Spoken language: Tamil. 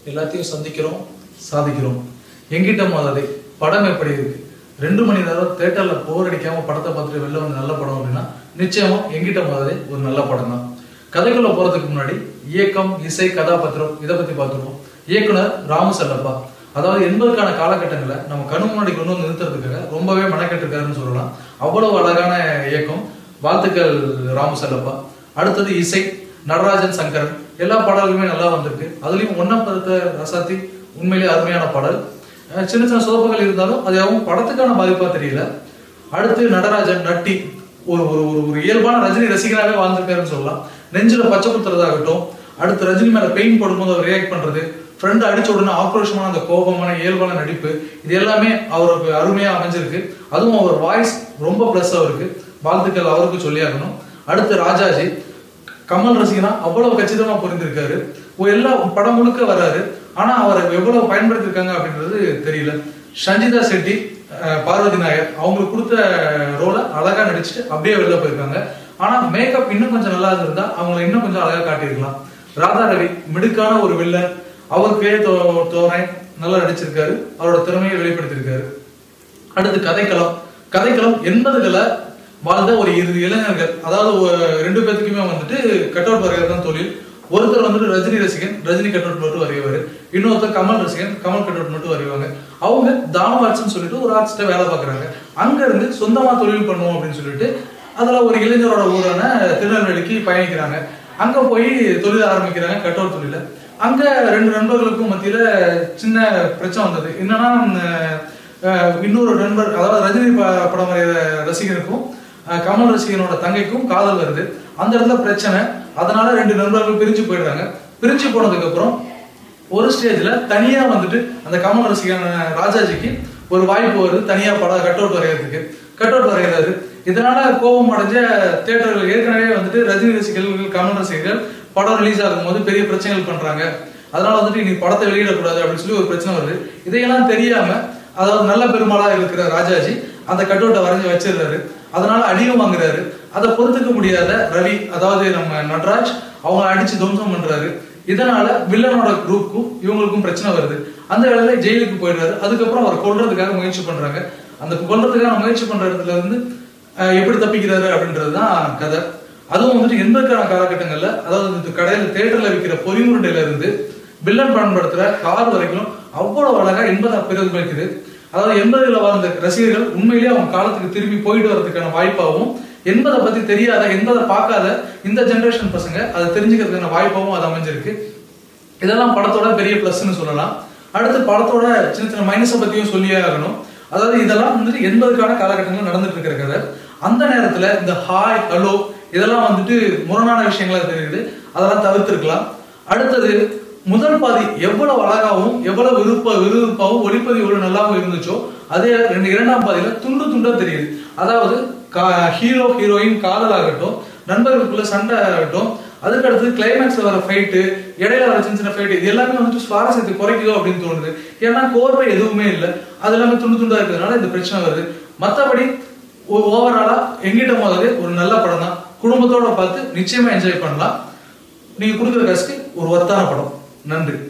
எல்லாத்தையும் சந்திக்கிறோம், சாதிக்கிறோம். எங்கிட்ட மோதாதே படம் எப்படி இருக்கு? 2 மணி நேரம் தியேட்டர்ல போர் அடிக்காம படத்தை பார்த்துட்டு வெளில வந்து நல்ல படம் அப்படின்னா நிச்சயமா எங்கிட்ட மோதாதே ஒரு நல்ல படம் தான். கதைக்குள்ள போறதுக்கு முன்னாடி இயக்கம், இசை, கதாபாத்திரம் இதை பத்தி பார்த்துருவோம். இயக்குனர் ராமு செல்லப்பா, அதாவது 80க்கான காலகட்டங்களை நம்ம கண்ணு முன்னாடி கொண்டு வந்து நிறுத்துறதுக்காக ரொம்பவே மெனக்கெட்டிருக்காருன்னு சொல்லலாம். அவ்வளவு அழகான இயக்கம். வாழ்த்துக்கள் ராமு செல்லப்பா. அடுத்தது இசை, நடராஜன், சங்கரன். எல்லா பாடல்களுமே நல்லா வந்திருக்கு. அதுலயும் ஒன்னம் பருத்த ரசாத்தி உண்மையிலேயே அருமையான பாடல். சின்ன சின்ன சொதப்புகள் இருந்தாலும் அது அவங்க படத்துக்கான பாதிப்பா தெரியல. அடுத்து நட்ராஜ்-நட்டி ஒரு ஒரு ஒரு இயல்பான ரஜினி ரசிகராகவே வாழ்ந்திருக்காருன்னு சொல்லலாம். நெஞ்சில பச்சை குத்துறதாகட்டும், அடுத்து ரஜினி மேல பெயின் போடும்போது அவர் ரியாக்ட் பண்றது, ஃப்ரெண்ட் அடிச்ச உடனே ஆக்ரோஷமான அந்த கோபமான இயல்பான நடிப்பு, இது எல்லாமே அவருக்கு அருமையா அமைஞ்சிருக்கு. அதுவும் அவர் வாய்ஸ் ரொம்ப பிளஸ் அவருக்கு. வாழ்த்துக்கள் அவருக்கு சொல்லியாகணும். அடுத்து ராஜாஜி, கமல் ரசிகனா அவ்வளவு கச்சிதமா புரிந்திருக்காரு. எல்லா படம் முழுக்க வர்றாரு. ஆனா அவரை எவ்வளவு பயன்படுத்திருக்காங்க அப்படின்றது தெரியல. சஞ்சிதா செட்டி, பார்வதி நாயர் அவங்களுக்கு கொடுத்த ரோலை அழகா நடிச்சுட்டு அப்படியே வெளில போயிருக்காங்க. ஆனா மேக்கப் இன்னும் கொஞ்சம் நல்லா இருந்திருந்தா அவங்களை இன்னும் கொஞ்சம் அழகா காட்டியிருக்கலாம். ராதா ரவி மிடுக்கான ஒரு வில்லன், அவருக்கே தோரணை நல்லா நடிச்சிருக்காரு. அவரோட திறமையை வெளிப்படுத்திருக்காரு. அடுத்து கதைக்களம். 80களை வாழ்ந்த ஒரு 2 இளைஞர்கள், அதாவது 2 பேத்துக்குமே வந்துட்டு கட் அவுட் வரைகிறது தான் தொழில். ஒருத்தர் வந்துட்டு ரஜினி ரசிகன், ரஜினி கட் அவுட் மட்டும் வரைவாரு. இன்னொருத்தர் கமல் ரசிகன், கமல் கட் அவுட் மட்டும் வரைவாங்க. அவங்க தானம் ஆர்ட்ஸ்ன்னு சொல்லிட்டு ஒரு ஆர்டிஸ்ட வேலை பார்க்குறாங்க. அங்க இருந்து சொந்தமா தொழில் பண்ணுவோம் அப்படின்னு சொல்லிட்டு அதுல ஒரு இளைஞரோட ஊரான திருநெல்வேலிக்கு பயணிக்கிறாங்க. அங்க போய் தொழில் ஆரம்பிக்கிறாங்க, கட் அவுட் தொழில. அங்க 2 நண்பர்களுக்கும் மத்தியில சின்ன பிரச்சனை வந்தது. என்னன்னா, இன்னொரு நண்பர், அதாவது ரஜினி படம் வரைகிற ரசிகனுக்கும் கமல் ரசிகனோட தங்கைக்கும் காதல் வருது. அந்த இடத்துல பிரச்சனை. அதனால 2 நண்பர்கள் பிரிஞ்சு போயிடுறாங்க. பிரிஞ்சு போனதுக்கு அப்புறம் ஒரு ஸ்டேஜ்ல தனியா வந்துட்டு அந்த கமல் ரசிகன் ராஜாஜிக்கு ஒரு வாய்ப்பு வருது, தனியா படம் கட் அவுட் வரைகிறாரு. இதனால கோபம் அடைஞ்ச தியேட்டர்கள் ஏற்கனவே வந்துட்டு ரஜினி ரசிகர்கள், கமல் ரசிகர்கள் படம் ரிலீஸ் ஆகும் போது பெரிய பிரச்சனைகள் பண்றாங்க. அதனால வந்துட்டு நீ படத்தை வெளியிடக்கூடாது அப்படின்னு சொல்லி ஒரு பிரச்சனை வருது. இதையெல்லாம் தெரியாம, அதாவது நல்ல பெருமாளா இருக்கிற ராஜாஜி அந்த கட் அவுட்டை வரைஞ்சி வச்சிடுறாரு. அதனால அடியும் வாங்குறாரு. அதை பொறுத்துக்க முடியாத ரவி, அதாவது நம்ம நட்ராஜ், அவங்க அடிச்சு துவம்சம் பண்றாரு. இதனால வில்லனோட குரூப்புக்கும் இவங்களுக்கும் பிரச்சனை வருது. அந்த வேலையில ஜெயிலுக்கு போயிடுறாரு. அதுக்கப்புறம் அவரை கொல்றதுக்காக முயற்சி பண்றாங்க. அந்த கொல்றதுக்காக முயற்சி பண்ற இடத்துல இருந்து எப்படி தப்பிக்கிறாரு அப்படின்றதுதான் கதை. அதுவும் வந்துட்டு 80க்கான காலகட்டங்கள்ல, அதாவது கடையில தியேட்டர்ல விற்கிற பொறிமுருண்டையில இருந்து வில்லன் பயன்படுத்துற கார் வரைக்கும் அவ்வளவு அழகா 80 பிரதிபலிக்குது. அதாவது 80ல வாழ்ந்த ரசிகர்கள் உண்மையிலேயே அவங்க காலத்துக்கு திரும்பி போயிட்டு வரதுக்கான வாய்ப்பாகவும், 80 பத்தி தெரியாத, 80 பார்க்காத இந்த ஜெனரேஷன் பசங்க அதை தெரிஞ்சுக்கிறதுக்கான வாய்ப்பாகவும் அது அமைஞ்சிருக்கு. இதெல்லாம் படத்தோட பெரிய பிளஸ்ன்னு சொல்லலாம். அடுத்து படத்தோட சின்ன சின்ன மைனஸை பத்தியும் சொல்லியே ஆகணும். அதாவது இதெல்லாம் வந்துட்டு 80க்கான காலகட்டங்கள் நடந்துட்டு இருக்கிற கதை. அந்த நேரத்துல இந்த ஹாய், ஹலோ இதெல்லாம் வந்துட்டு முரணான விஷயங்களா தெரியுது. அதெல்லாம் தவிர்த்திருக்கலாம். அடுத்தது முதல் பாதி எவ்வளவு அழகாவும் எவ்வளவு விருப்பாவும் ஒளிப்பதிவு எவ்வளவு நல்லாவும் இருந்துச்சோ, அதே 2ஆம் பாதியில துண்டு துண்டா தெரியுது. அதாவது ஹீரோ ஹீரோயின் காதல் ஆகட்டும், நண்பர்களுக்குள்ள சண்டை ஆகட்டும், அதுக்கு அடுத்து கிளைமேக்ஸ்ல வர ஃபைட்டு, இடையில வர சின்ன சின்ன ஃபைட்டு, இது எல்லாமே வந்துட்டு சுவாரஸ்யத்தை குறைக்குதோ அப்படின்னு தோணுது. ஏன்னா கோர்வை எதுவுமே இல்லை, அது எல்லாமே துண்டு துண்டா இருக்கிறதுனால இந்த பிரச்சனை வருது. மற்றபடி ஓவராலா எங்கிட்ட மோதாதே ஒரு நல்ல படம் தான். குடும்பத்தோட பார்த்து நிச்சயமா என்ஜாய் பண்ணலாம். நீங்க கொடுக்குற காசுக்கு ஒரு ஒர்த்தான படம். நன்றி.